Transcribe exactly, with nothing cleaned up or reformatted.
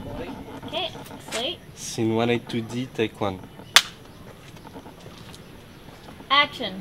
Okay, slate. Scene one eight two D, take one. Action.